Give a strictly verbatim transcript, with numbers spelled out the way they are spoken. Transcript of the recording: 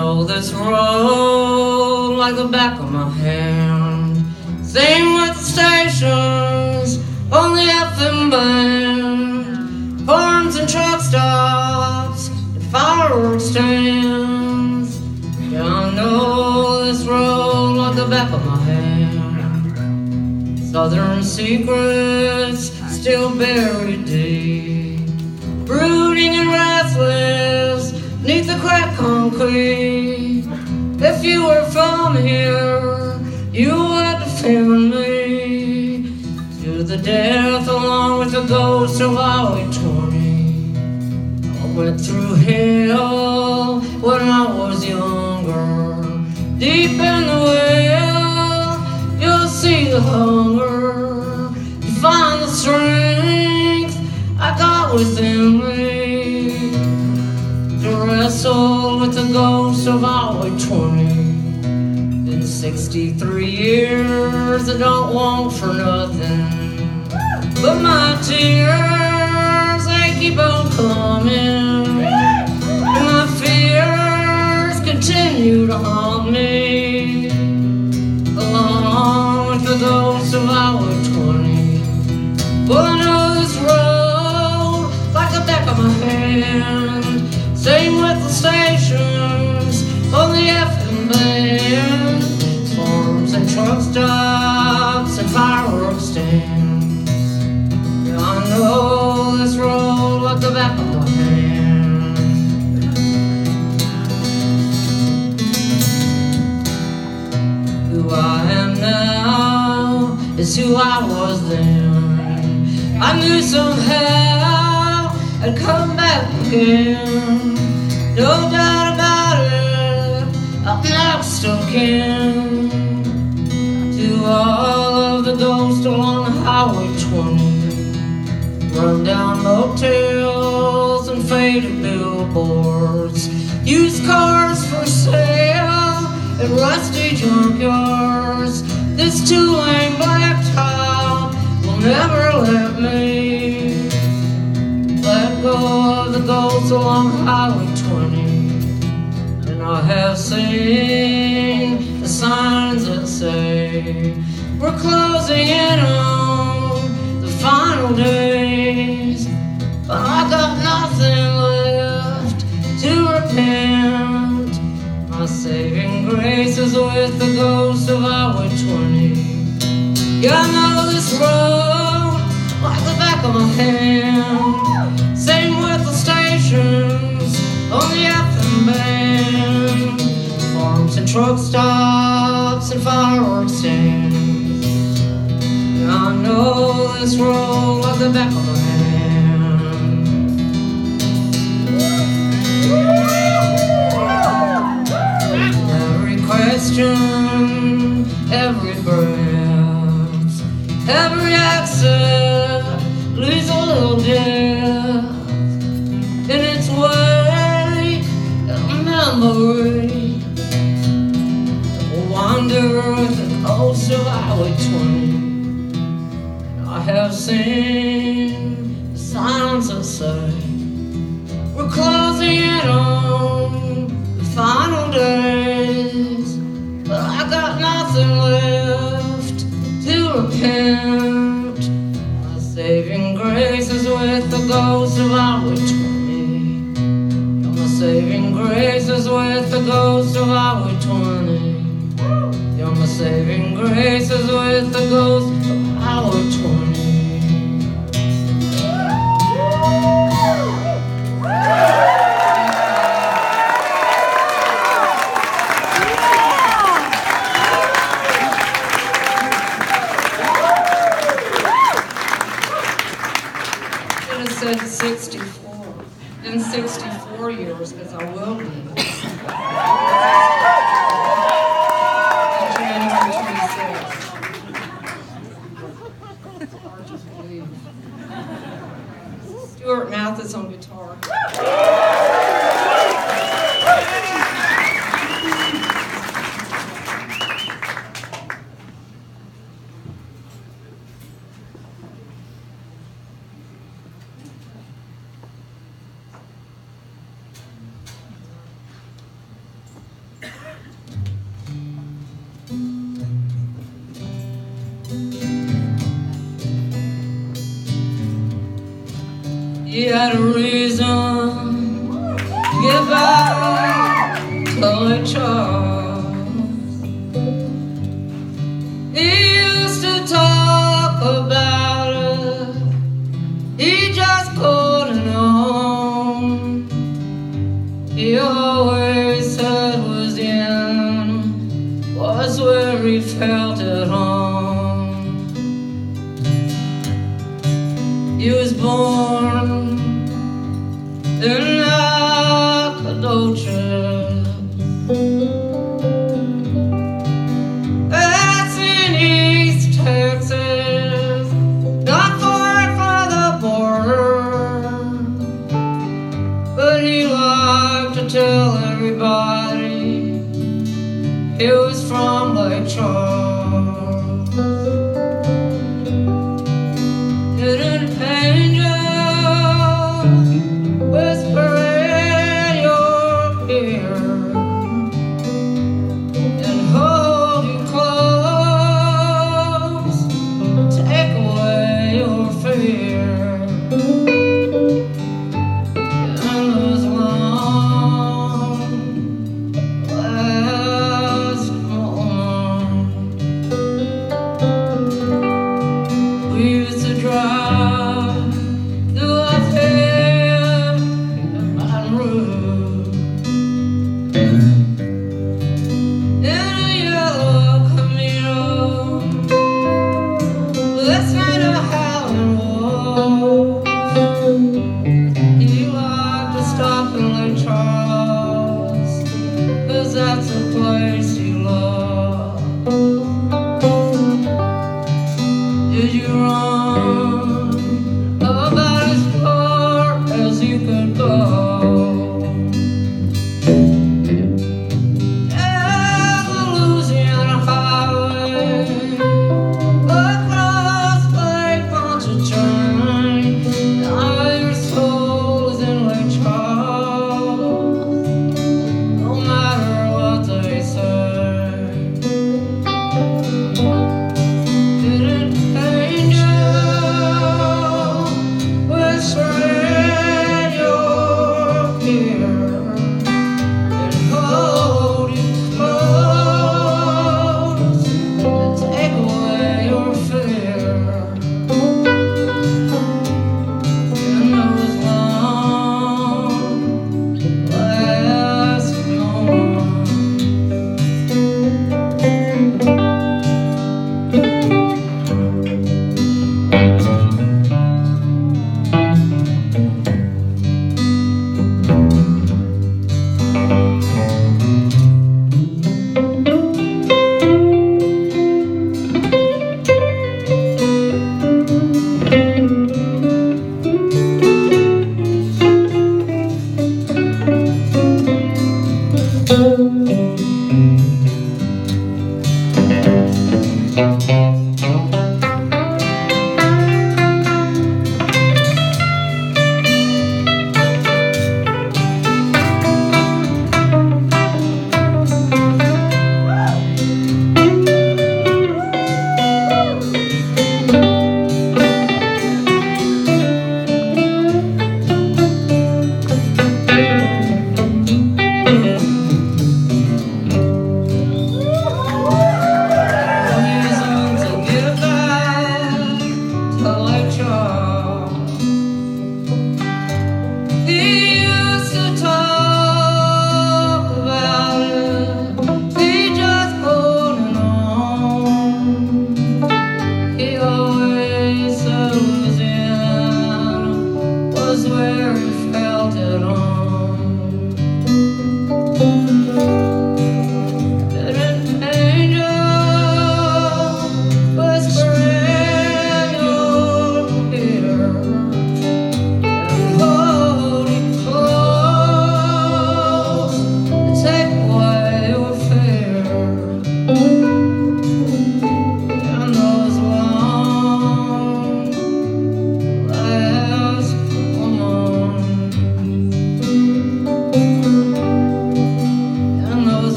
know this road like the back of my hand. Same with the stations on the F M band, farms and truck stops and fireworks stands. Yeah, I know this road like the back of my hand. Southern secrets still buried deep, brooding and restless neath the cracked concrete. If you were from here, you would defend me to the death along with the ghost of Highway twenty. I went through hell when I was younger. Deep in the well, you'll see the hunger to find the strength I got within me, to wrestle with the ghost of Highway twenty. In sixty-three years I don't want for nothing, but my tears, they keep on coming, and my fears continue to haunt me, along with the ghost of Highway twenty. Well, I know this road like the back of my hand. Same with the stations on the F M band, farms and truck stops and fireworks stands. Yeah, I know this road like the back of my hand. Who I am now is who I was then. I knew somehow I'd come back again. No doubt about it, I'm next of kin to all of the ghosts along Highway twenty. Run down motels and faded billboards, used cars for sale and rusty junkyards. This two-lane blacktop will never let me let go of the ghosts along Highway twenty. And I have seen the signs that say we're closing in on the final days, but I got nothing left to repent. My saving grace is with the ghost of Highway twenty. Yeah, I know this road like the back of my hand. Same with the stations on the F M band, farms and truck stops and fireworks stands. Yeah, I know this road like the back of my hand. Every question, every breath, every exit leaves a little death in its way, a memory. Wander with the coast of Highway twenty. I have seen the signs that say we're closing in on the final days, but I got nothing left to repent. My saving grace is with the ghost of Highway twenty. My saving grace is with the ghost of Highway twenty. Yeah, my saving grace is with the ghost of Highway twenty. Said sixty-four, in sixty-four years, because I will be. January twenty-sixth. It's hard to believe. Stuart Mathis on guitar. He had a reason to get back to Lake Charles. He used to talk about it, he just couldn't own. He always said was the end, was where he felt at home. He was born in Nacogdoches, that's in East Texas, not far from the border. But he liked to tell everybody he was from Lake Charles.